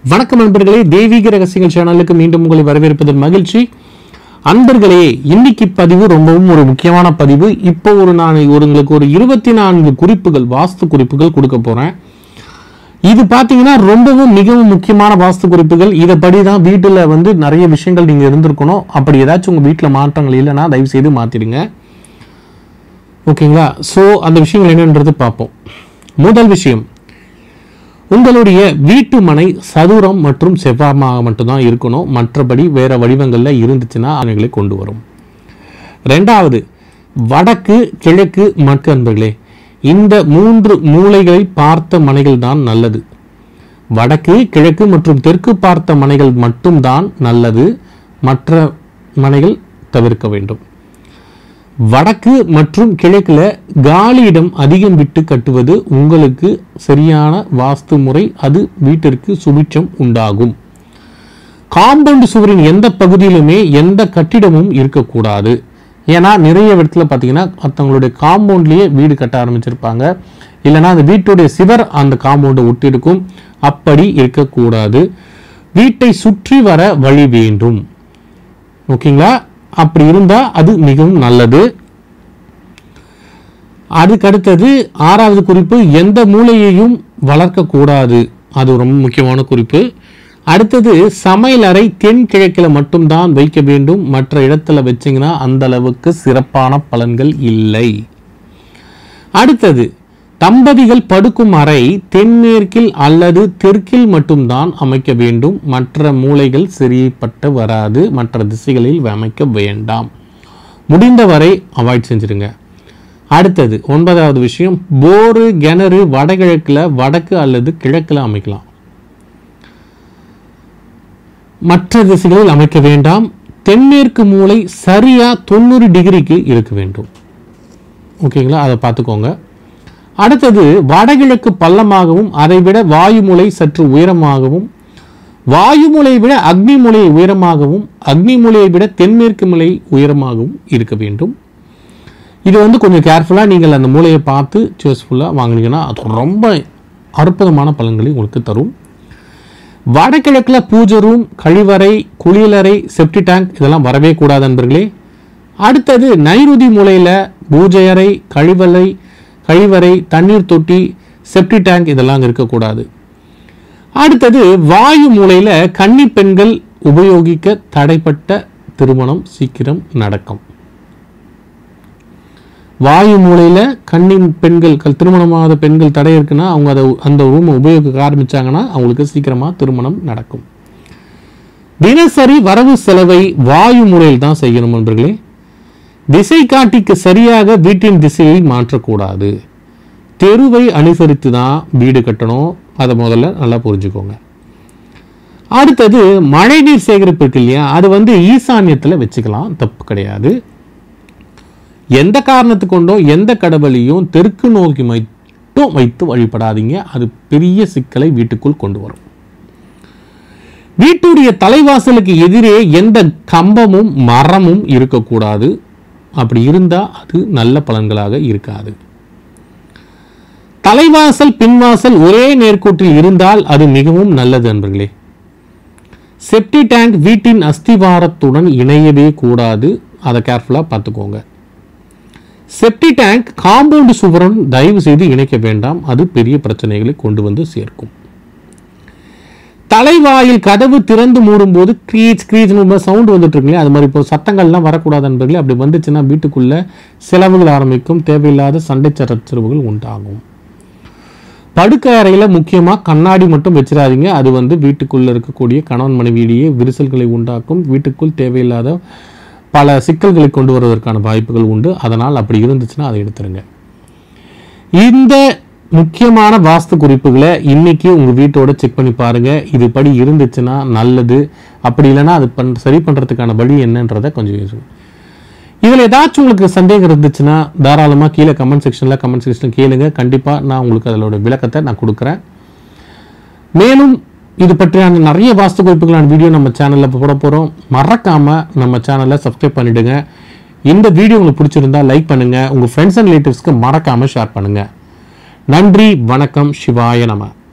வணக்கம் நண்பர்களே, தெய்வீக ரகசியங்கள் சேனலுக்கு மீண்டும் உங்களை வரவேற்பதில் மகிழ்ச்சி. அன்பர்களே, இன்னைக்கு பதிவு ரொம்பவும் ஒரு முக்கியமான பதிவு. இப்போ நான் உங்களுக்கு ஒரு 24 குறிப்புகள், வாஸ்து குறிப்புகள் கொடுக்க போறேன். இது பாத்தீங்கன்னா ரொம்பவும் மிகவும் முக்கியமான வாஸ்து குறிப்புகள். இதை படிதான் வீட்டுல நிறைய விஷயங்கள் நீங்க இருந்திருக்கணும். அப்படி ஏதாச்சும் உங்க வீட்டுல மாற்றங்கள் இல்லைன்னா தயவு செய்து மாத்திடுங்க. ஓகேங்களா? சோ அந்த விஷயங்கள் என்னன்றது பார்ப்போம். முதல் விஷயம், உங்களுடைய வீட்டு மனை சதுரம் மற்றும் செவ்வகமாக மட்டும்தான் இருக்கணும். மற்றபடி வேற வடிவங்கள்ல இருந்துச்சுன்னா அவைகளை கொண்டு வரும். ரெண்டாவது, வடக்கு கிழக்கு மற்கு. அன்பர்களே, இந்த 3 மூலைகளை பார்த்த மனைகள் தான் நல்லது. வடக்கு கிழக்கு மற்றும் தெற்கு பார்த்த மனைகள் மட்டும்தான் நல்லது. மற்ற மனைகள் தவிர்க்க வேண்டும். வடக்கு மற்றும் கிழக்குல காலி இடம் அதிகம் விட்டு கட்டுவது உங்களுக்கு சரியான வாஸ்து முறை. அது வீட்டிற்கு சுபிட்சம் உண்டாகும். காம்பவுண்ட் சுவரின் எந்த பகுதியிலுமே எந்த கட்டிடமும் இருக்கக்கூடாது. ஏன்னா நிறைய இடத்துல பார்த்தீங்கன்னா தங்களுடைய காம்பவுண்ட்லேயே வீடு கட்ட ஆரம்பிச்சிருப்பாங்க. இல்லைன்னா அந்த வீட்டுடைய சிவர் அந்த காம்பவுண்டை ஒட்டி இருக்கும். அப்படி இருக்கக்கூடாது. வீட்டை சுற்றி வர வழி வேண்டும். ஓகேங்களா? அப்படி இருந்தா அது மிகவும் நல்லது. அதுக்கு அடுத்தது 6வது குறிப்பு, எந்த மூலையையும் வளர்க்க கூடாது. அது ரொம்ப முக்கியமான குறிப்பு. அடுத்தது, சமையல் அறை தென் கிழக்கில் மட்டும்தான் வைக்க வேண்டும். மற்ற இடத்துல வச்சிங்கன்னா அந்த அளவுக்கு சிறப்பான பலன்கள் இல்லை. அடுத்தது, தம்பதிகள் படுக்கும் அறை தென்மேற்கில் அல்லது தெற்கில் மட்டும்தான் அமைக்க வேண்டும். மற்ற மூலைகள் சரிப்பட்டு வராது. மற்ற திசைகளில் அமைக்க வேண்டாம். முடிந்தவரை அவாய்ட் செஞ்சிருங்க. அடுத்தது 9வது விஷயம், போரு கிணறு வடகிழக்குல வடக்கு அல்லது கிழக்குல அமைக்கலாம். மற்ற திசைகளில் அமைக்க வேண்டாம். தென்மேற்கு மூலை சரியா 90 டிகிரிக்கு இருக்க வேண்டும். ஓகேங்களா? அதை பார்த்துக்கோங்க. அடுத்தது, வடகிழக்கு பள்ளமாகவும் அதைவிட வாயு மூலை சற்று உயரமாகவும், வாயு மூலையை விட அக்னி மூலை உயரமாகவும், அக்னி மூலையை விட தென்மேற்கு மூலை உயரமாகவும் இருக்க வேண்டும். இது கொஞ்சம் கேர்ஃபுல்லாக நீங்கள் அந்த மூலையை பார்த்து சூஸ்ஃபுல்லாக வாங்கினீங்கன்னா அது ரொம்ப அற்புதமான பலன்களை உங்களுக்கு தரும். வடகிழக்கில் பூஜை ரூம், கழிவறை, குளியலறை, செப்டி டேங்க் இதெல்லாம் வரவே கூடாது நண்பர்களே. அடுத்தது, நைருதி மூலையில் பூஜை அறை, கழிவறை, தண்ணீர் தொட்டி, செப்டி டேங்க் இதெல்லாம் இருக்கக்கூடாது. அடுத்தது, வாயு மூலையில் கன்னி பெண்கள் உபயோகிக்க தடைப்பட்ட திருமணம் சீக்கிரம் நடக்கும். வாயு மூலையில் கன்னி பெண்கள், திருமணமாகாத பெண்கள் தடை இருக்குன்னா அவங்க அந்த ரூமை உபயோகிக்க ஆரம்பிச்சாங்கன்னா அவங்களுக்கு சீக்கிரமா திருமணம் நடக்கும். தினசரி வரவு செலவை வாயு மூலையில் தான் செய்யணும் நண்பர்களே. திசை காட்டிக்கு சரியாக வீட்டின் திசையை மாற்றக்கூடாது. தெருவை அனுசரித்து தான் வீடு கட்டணும். அதை முதல்ல நல்லா புரிஞ்சுக்கோங்க. அடுத்தது, மழைநீர் சேகரிப்பு இருக்கு இல்லையா, அது ஈசான்யத்தில் வச்சுக்கலாம், தப்பு கிடையாது. எந்த காரணத்து கொண்டோ எந்த கடவுளையும் தெற்கு நோக்கி மட்டும் வைத்து வழிபடாதீங்க. அது பெரிய சிக்கலை வீட்டுக்குள் கொண்டு வரும். வீட்டுடைய தலைவாசலுக்கு எதிரே எந்த கம்பமும் மரமும் இருக்கக்கூடாது. அப்படி இருந்தா அது நல்ல பலன்களாக இருக்காது. தலைவாசல் பின்வாசல் ஒரே நேர்கோட்டில் இருந்தால் அது மிகவும் நல்லது நண்பர்களே. செப்டி டேங்க் வீட்டின் அஸ்திவாரத்துடன் இணையவே கூடாது. அதை கேர்ஃபுல்லா பார்த்துக்கோங்க. செப்டி டேங்க் காம்பவுண்ட் சுவருடன் தயவு செய்து இணைக்க வேண்டாம். அது பெரிய பிரச்சனைகளை கொண்டு சேர்க்கும். தலைவாயில் கதவு திறந்து மூடும் போது கிரீச் சவுண்ட் வந்துட்டு இருக்குங்களே, அது மாதிரி இப்போ சத்தங்கள்லாம் வரக்கூடாது நண்பர்களே. அப்படி வந்துச்சுன்னா வீட்டுக்குள்ள செலவுகள் ஆரம்பிக்கும். தேவையில்லாத சண்டை சச்சரவுகள் உண்டாகும். படுக்கை அறையில முக்கியமா கண்ணாடி மட்டும் வச்சிடாதீங்க. அது வீட்டுக்குள்ள இருக்கக்கூடிய கணவன் மனைவியிலேயே விரிசல்களை உண்டாக்கும். வீட்டுக்குள் தேவையில்லாத பல சிக்கல்களை கொண்டு வருவதற்கான வாய்ப்புகள் உண்டு. அதனால் அப்படி இருந்துச்சுன்னா அதை எடுத்துருங்க. இந்த முக்கியமான வாஸ்து குறிப்புகளை இன்னைக்கு உங்க வீட்டோட செக் பண்ணி பாருங்க. இது படி இருந்துச்சுன்னா நல்லது. அப்படி இல்லைன்னா அது சரி பண்றதுக்கான வழி என்னன்றதை கொஞ்சம் யோசிங்க. இதுல ஏதாச்சும் உங்களுக்கு சந்தேகம் இருந்துச்சுன்னா தாராளமா கீழே கமெண்ட் செக்ஷன்ல கேளுங்க. கண்டிப்பா நான் உங்களுக்கு அதோட விளக்கத்தை நான் கொடுக்குறேன். மேலும் இது பற்றியான நிறைய வாஸ்து குறிப்புகளான வீடியோ நம்ம சேனல்ல போட போறோம். மறக்காம நம்ம சேனலை சப்ஸ்கிரைப் பண்ணிடுங்க. இந்த வீடியோ உங்களுக்கு பிடிச்சிருந்தா லைக் பண்ணுங்க. உங்க ஃப்ரெண்ட்ஸ் அண்ட் ரிலேட்டிவ்ஸ்க்கு மறக்காம ஷேர் பண்ணுங்க. நன்றி, வணக்கம், சிவாய நம.